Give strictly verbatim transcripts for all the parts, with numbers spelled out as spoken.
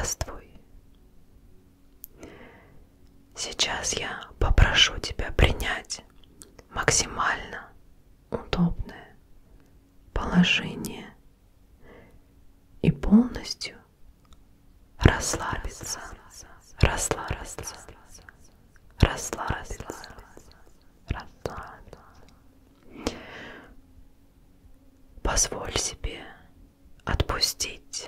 Здравствуй. Сейчас я попрошу тебя принять максимально удобное положение и полностью расслабиться, расслабиться, расслабиться, расслабиться. Позволь себе отпустить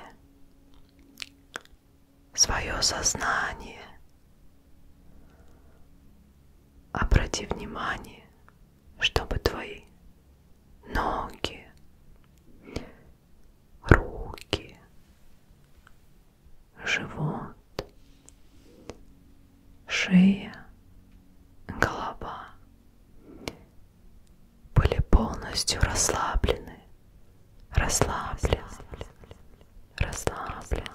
свое сознание. Обрати внимание, чтобы твои ноги, руки, живот, шея, голова были полностью расслаблены, расслаблены, расслаблены,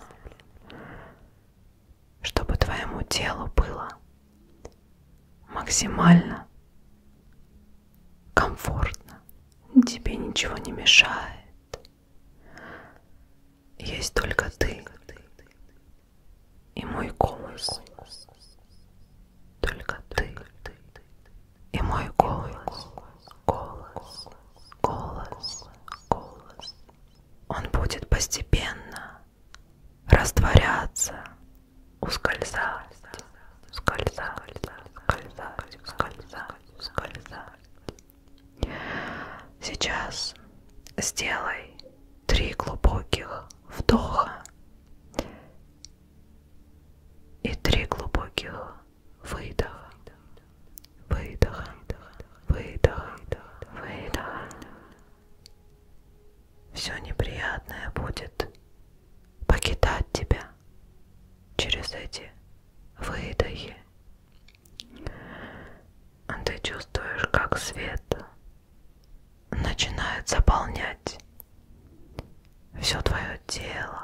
чтобы твоему телу было максимально комфортно, тебе ничего не мешает. Есть только ты и мой голос. Только ты и мой голос. Голос, голос, голос. Он будет постепенно растворяться, ускользать, ускользать, ускользать, ускользать, ускользать. Сейчас сделай три глубоких вдоха и три глубоких выдоха. Выдоха, выдоха, выдоха. Все неприятное будет покидать тебя через эти выдохи. Ты чувствуешь, как свет начинает заполнять все твое тело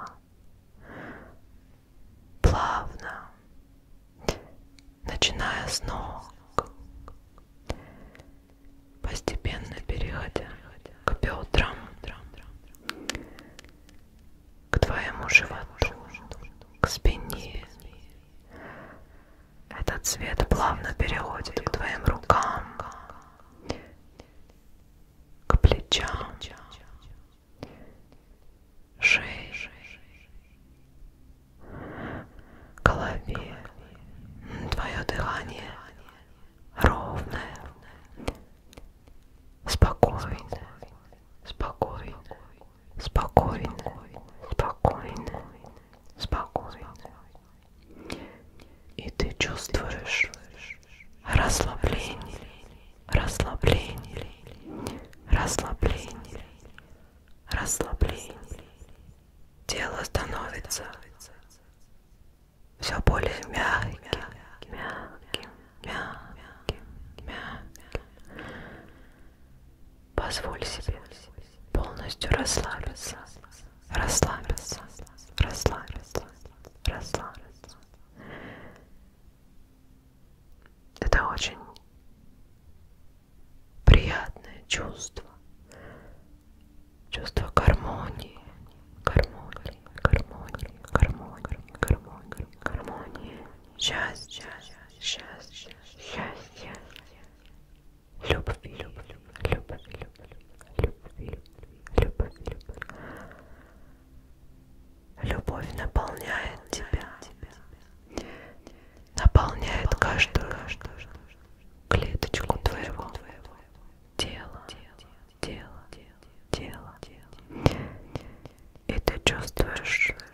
плавно, начиная с ног, постепенно переходя к бедрам, к твоему животу, к спине. Этот свет плавно переходит к твоим рукам, к плечам, шее, голове. Твое дыхание ровное, спокойное, спокойное, спокойное, спокойное, спокойное. И ты чувствуешь расслабление, расслабление, расслабление, расслабление. Тело становится все более мягким, мягким, мягким, мягким. Позволь себе полностью расслабиться, расслабиться, расслабиться, расслабиться. Это очень приятное чувство, чувство гармонии, гармонии, гармонии, гармонии, гармонии, гармонии, счастья, счастья, счастья, любви, любви, любви, любви, любви. Любовь наполняет тебя, наполняет каждую клеточку твоего тела, тела, тела. И ты чувствуешь